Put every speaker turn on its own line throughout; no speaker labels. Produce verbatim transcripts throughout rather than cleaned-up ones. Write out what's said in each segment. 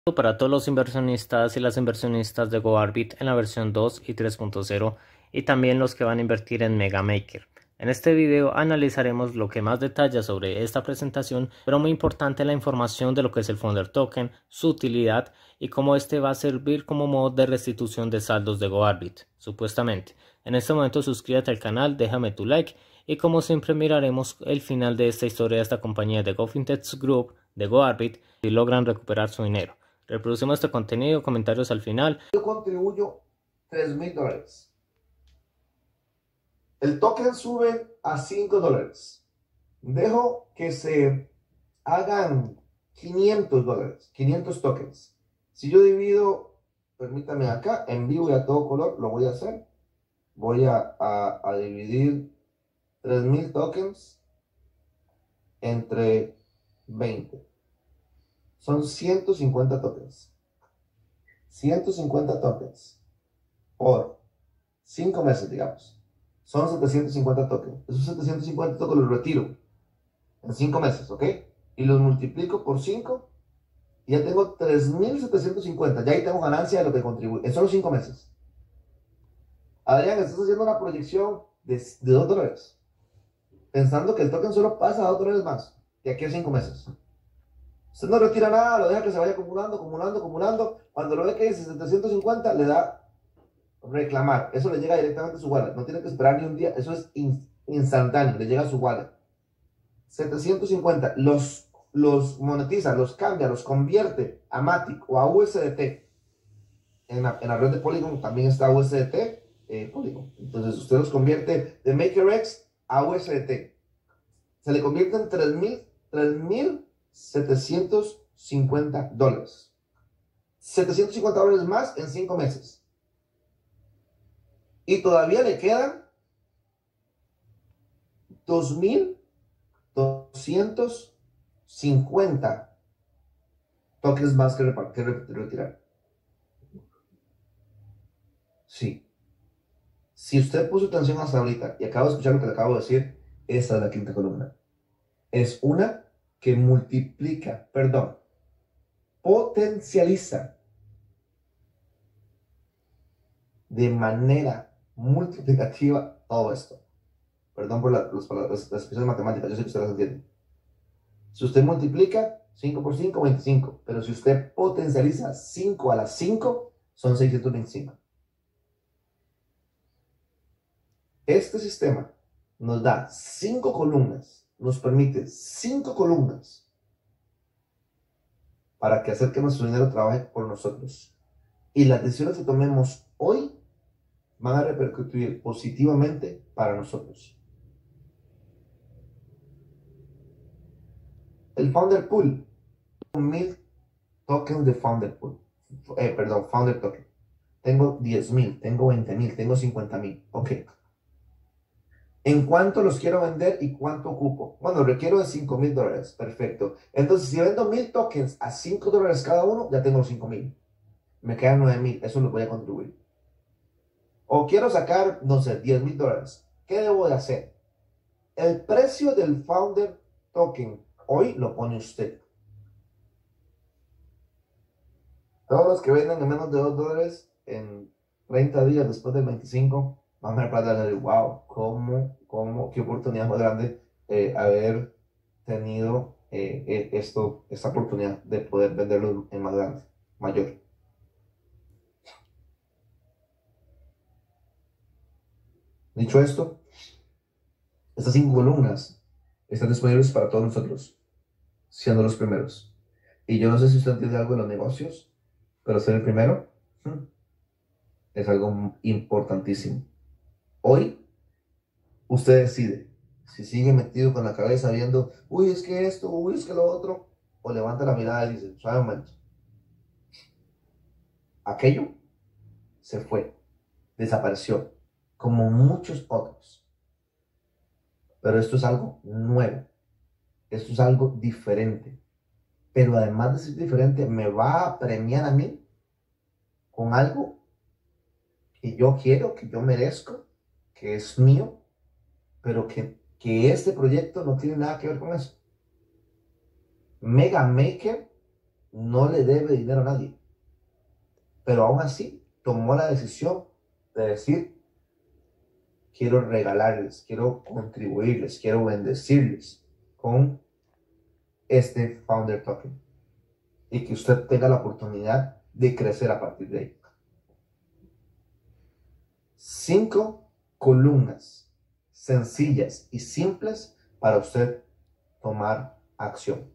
Para todos los inversionistas y las inversionistas de GoArbit en la versión dos y tres punto cero y también los que van a invertir en MegaMaker. En este video analizaremos lo que más detalla sobre esta presentación, pero muy importante la información de lo que es el Founder Token, su utilidad y cómo este va a servir como modo de restitución de saldos de GoArbit, supuestamente. En este momento suscríbete al canal, déjame tu like y como siempre miraremos el final de esta historia de esta compañía de GoFinTech Group de GoArbit y logran recuperar su dinero. Reproducimos este contenido, comentarios al final.
Yo contribuyo tres mil dólares. El token sube a cinco dólares. Dejo que se hagan quinientos dólares, quinientos tokens. Si yo divido, permítame acá, en vivo y a todo color, lo voy a hacer. Voy a, a, a dividir tres mil tokens entre veinte. Son ciento cincuenta tokens. ciento cincuenta tokens por cinco meses, digamos. Son setecientos cincuenta tokens. Esos setecientos cincuenta tokens los retiro en cinco meses, ¿ok? Y los multiplico por cinco y ya tengo tres mil setecientos cincuenta. Ya ahí tengo ganancia de lo que contribuye en solo cinco meses. Adrián, estás haciendo una proyección de, de dos dólares, pensando que el token solo pasa a dos dólares más de aquí a cinco meses. Usted no retira nada, lo deja que se vaya acumulando, acumulando, acumulando. Cuando lo ve que dice setecientos cincuenta, le da reclamar. Eso le llega directamente a su wallet. No tiene que esperar ni un día. Eso es in instantáneo. Le llega a su wallet. setecientos cincuenta. Los, los monetiza, los cambia, los convierte a Matic o a U S D T. En la, en la red de Polygon también está U S D T, eh, Polygon. Entonces usted los convierte de MakerX a U S D T. Se le convierte en tres mil setecientos cincuenta dólares. setecientos cincuenta dólares más en cinco meses. Y todavía le quedan dos mil doscientos cincuenta tokens más que, que retirar. Sí. Si usted puso atención hasta ahorita y acaba de escuchar lo que le acabo de decir, esta es la quinta columna. Es una que multiplica, perdón, potencializa de manera multiplicativa todo esto. Perdón por la, los, las, las expresiones matemáticas, yo sé que ustedes las entienden. Si usted multiplica cinco por cinco, veinticinco. Pero si usted potencializa cinco a las cinco, son seiscientos veinticinco. Este sistema nos da cinco columnas, nos permite cinco columnas para que hacer que nuestro dinero trabaje por nosotros. Y las decisiones que tomemos hoy van a repercutir positivamente para nosotros. El Founder Pool, mil tokens de Founder Pool, eh, perdón, Founder Token. Tengo diez mil, tengo veinte mil, tengo cincuenta mil. Ok. ¿En cuánto los quiero vender y cuánto ocupo? Bueno, requiero de cinco mil dólares. Perfecto. Entonces, si vendo mil tokens a cinco dólares cada uno, ya tengo los cinco mil. Me quedan nueve mil. Eso los voy a contribuir. O quiero sacar, no sé, diez mil dólares. ¿Qué debo de hacer? El precio del Founder Token hoy lo pone usted. Todos los que venden en menos de dos dólares en treinta días después del veinticinco van a ver para decir, wow, cómo, cómo, qué oportunidad más grande eh, haber tenido eh, esto, esta oportunidad de poder venderlo en más grande, mayor. Dicho esto, estas cinco columnas están disponibles para todos nosotros, siendo los primeros. Y yo no sé si usted entiende algo de los negocios, pero ser el primero hmm, es algo importantísimo. Hoy, usted decide si sigue metido con la cabeza viendo, uy, es que esto, uy, es que lo otro, o levanta la mirada y dice, suave un momento. Aquello se fue, desapareció, como muchos otros. Pero esto es algo nuevo, esto es algo diferente. Pero además de ser diferente, me va a premiar a mí con algo que yo quiero, que yo merezco, que es mío, pero que, que este proyecto no tiene nada que ver con eso. MegaMaker no le debe dinero a nadie. Pero aún así tomó la decisión de decir, quiero regalarles, quiero contribuirles, quiero bendecirles con este Founder Token. Y que usted tenga la oportunidad de crecer a partir de ahí. Cinco columnas sencillas y simples para usted tomar acción.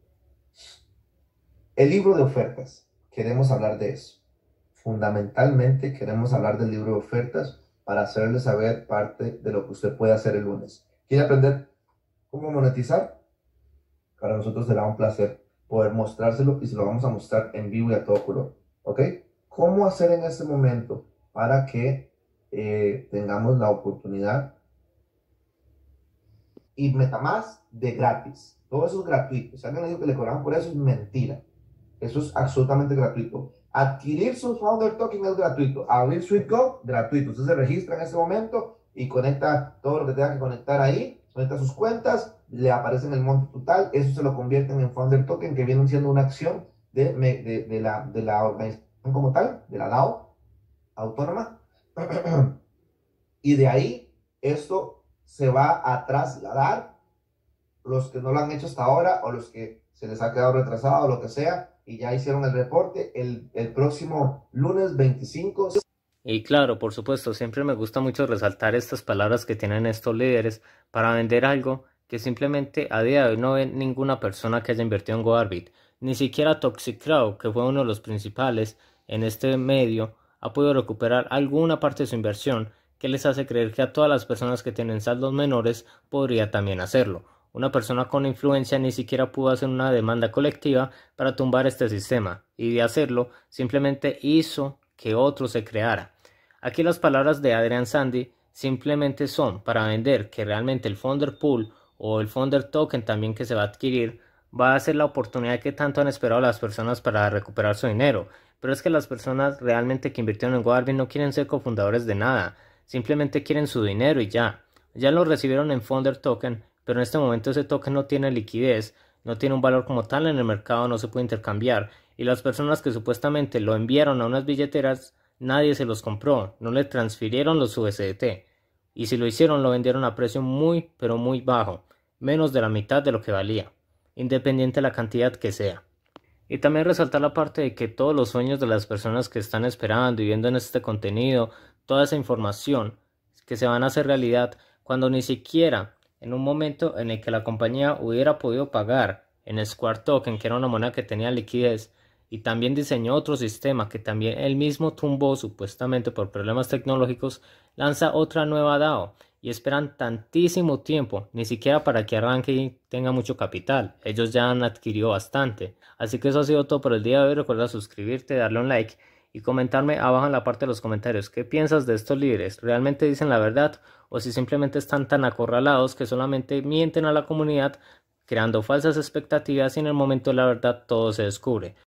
El libro de ofertas, queremos hablar de eso. Fundamentalmente queremos hablar del libro de ofertas para hacerle saber parte de lo que usted puede hacer el lunes. ¿Quiere aprender cómo monetizar? Para nosotros será un placer poder mostrárselo y se lo vamos a mostrar en vivo y a todo color. ¿Ok? ¿Cómo hacer en este momento para que eh, tengamos la oportunidad? Y MetaMask de gratis. Todo eso es gratuito. Si alguien le dijo que le cobraban por eso, es mentira. Eso es absolutamente gratuito. Adquirir su Founder Token es gratuito. Abrir SweetGo, gratuito. Usted se registra en este momento y conecta todo lo que tenga que conectar ahí. Conecta sus cuentas, le aparece en el monto total. Eso se lo convierten en Founder Token, que viene siendo una acción de, de, de, la, de la organización como tal, de la DAO autónoma. Y de ahí, esto se va a trasladar, los que no lo han hecho hasta ahora o los que se les ha quedado retrasado o lo que sea y ya hicieron el reporte el, el próximo lunes veinticinco.
Y claro, por supuesto, siempre me gusta mucho resaltar estas palabras que tienen estos líderes para vender algo que simplemente a día de hoy no ve ninguna persona que haya invertido en GoArbit, ni siquiera Toxic Crowd, que fue uno de los principales en este medio, ha podido recuperar alguna parte de su inversión, que les hace creer que a todas las personas que tienen saldos menores podría también hacerlo. Una persona con influencia ni siquiera pudo hacer una demanda colectiva para tumbar este sistema, y de hacerlo simplemente hizo que otro se creara. Aquí las palabras de Adrian Sandy simplemente son para vender que realmente el Founder Pool o el Founder Token también que se va a adquirir va a ser la oportunidad que tanto han esperado las personas para recuperar su dinero. Pero es que las personas realmente que invirtieron en GoArbit no quieren ser cofundadores de nada, simplemente quieren su dinero y ya. Ya lo recibieron en Founder Token, pero en este momento ese token no tiene liquidez, no tiene un valor como tal en el mercado, no se puede intercambiar, y las personas que supuestamente lo enviaron a unas billeteras, nadie se los compró, no le transfirieron los U S D T, y si lo hicieron lo vendieron a precio muy pero muy bajo, menos de la mitad de lo que valía, independiente de la cantidad que sea. Y también resaltar la parte de que todos los sueños de las personas que están esperando y viendo en este contenido, toda esa información que se van a hacer realidad cuando ni siquiera en un momento en el que la compañía hubiera podido pagar en Square Token, que era una moneda que tenía liquidez, y también diseñó otro sistema que también él mismo tumbó supuestamente por problemas tecnológicos, lanza otra nueva DAO y esperan tantísimo tiempo, ni siquiera para que arranque y tenga mucho capital. Ellos ya han adquirido bastante. Así que eso ha sido todo por el día de hoy. Recuerda suscribirte, darle un like y comentarme abajo en la parte de los comentarios qué piensas de estos líderes. ¿Realmente dicen la verdad o si simplemente están tan acorralados que solamente mienten a la comunidad creando falsas expectativas y en el momento de la verdad todo se descubre?